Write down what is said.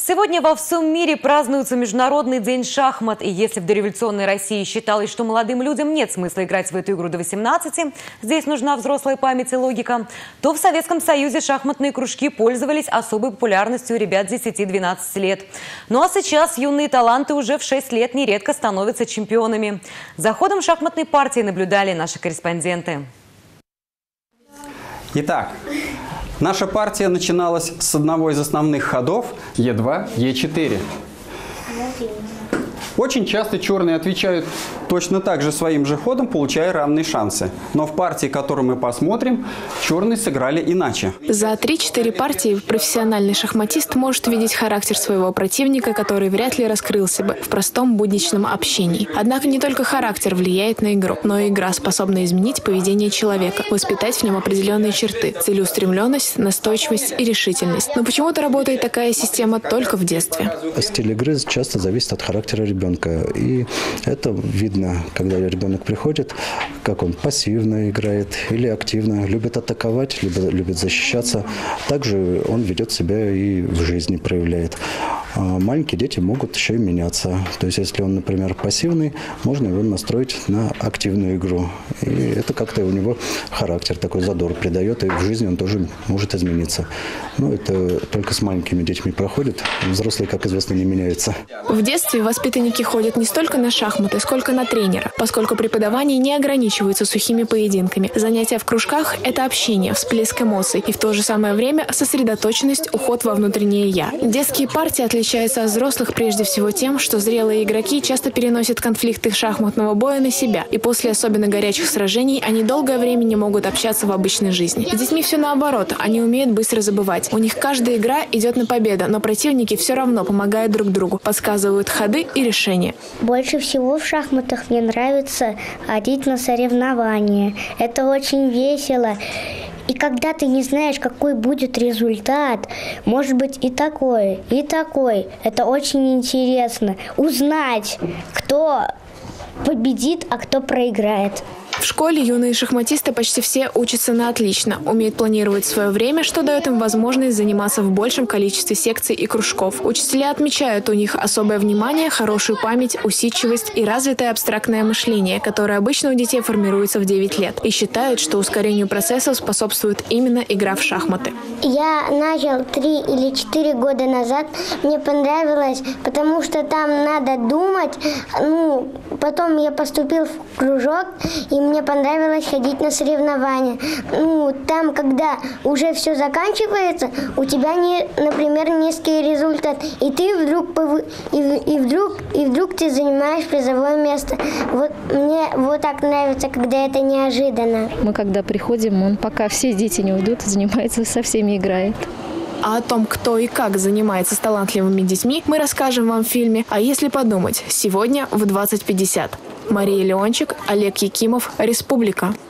Сегодня во всем мире празднуется Международный день шахмат. И если в дореволюционной России считалось, что молодым людям нет смысла играть в эту игру до 18, здесь нужна взрослая память и логика, то в Советском Союзе шахматные кружки пользовались особой популярностью у ребят 10-12 лет. Ну а сейчас юные таланты уже в 6 лет нередко становятся чемпионами. За ходом шахматной партии наблюдали наши корреспонденты. Итак, наша партия начиналась с одного из основных ходов Е2, Е4. Очень часто черные отвечают точно так же своим же ходом, получая равные шансы. Но в партии, которую мы посмотрим, черные сыграли иначе. За 3-4 партии профессиональный шахматист может видеть характер своего противника, который вряд ли раскрылся бы в простом будничном общении. Однако не только характер влияет на игру, но и игра способна изменить поведение человека, воспитать в нем определенные черты – целеустремленность, настойчивость и решительность. Но почему-то работает такая система только в детстве. Стиль игры часто зависит от характера ребенка. И это видно, когда ребенок приходит, как он пассивно играет или активно, любит атаковать, либо любит защищаться. Также он ведет себя и в жизни проявляет. А маленькие дети могут еще и меняться. То есть, если он, например, пассивный, можно его настроить на активную игру. И это как-то у него характер, такой задор придает, и в жизни он тоже может измениться. Но это только с маленькими детьми проходит. Взрослые, как известно, не меняются. В детстве воспитанники ходят не столько на шахматы, сколько на тренера, поскольку преподавание не ограничивается сухими поединками. Занятия в кружках – это общение, всплеск эмоций и в то же самое время сосредоточенность, уход во внутреннее «я». Детские партии отличаются от взрослых прежде всего тем, что зрелые игроки часто переносят конфликты шахматного боя на себя, и после особенно горячих сражений они долгое время не могут общаться в обычной жизни. С детьми все наоборот, они умеют быстро забывать. У них каждая игра идет на победу, но противники все равно помогают друг другу, подсказывают ходы и решения. Больше всего в шахматах мне нравится ходить на соревнования. Это очень весело. И когда ты не знаешь, какой будет результат, может быть и такой, и такой. Это очень интересно. Узнать, кто победит, а кто проиграет. В школе юные шахматисты почти все учатся на отлично, умеют планировать свое время, что дает им возможность заниматься в большем количестве секций и кружков. Учителя отмечают у них особое внимание, хорошую память, усидчивость и развитое абстрактное мышление, которое обычно у детей формируется в 9 лет, и считают, что ускорению процессов способствует именно игра в шахматы. Я начал 3 или 4 года назад. Мне понравилось, потому что там надо думать. Потом я поступил в кружок, и мне понравилось ходить на соревнования. Там, когда уже все заканчивается, у тебя, например, низкий результат, и ты вдруг ты занимаешь призовое место. Вот мне вот так нравится, когда это неожиданно. Мы когда приходим, он пока все дети не уйдут, занимается, со всеми играет. А о том, кто и как занимается с талантливыми детьми, мы расскажем вам в фильме «А если подумать» сегодня в 20:50. Мария Леончик, Олег Якимов, Республика.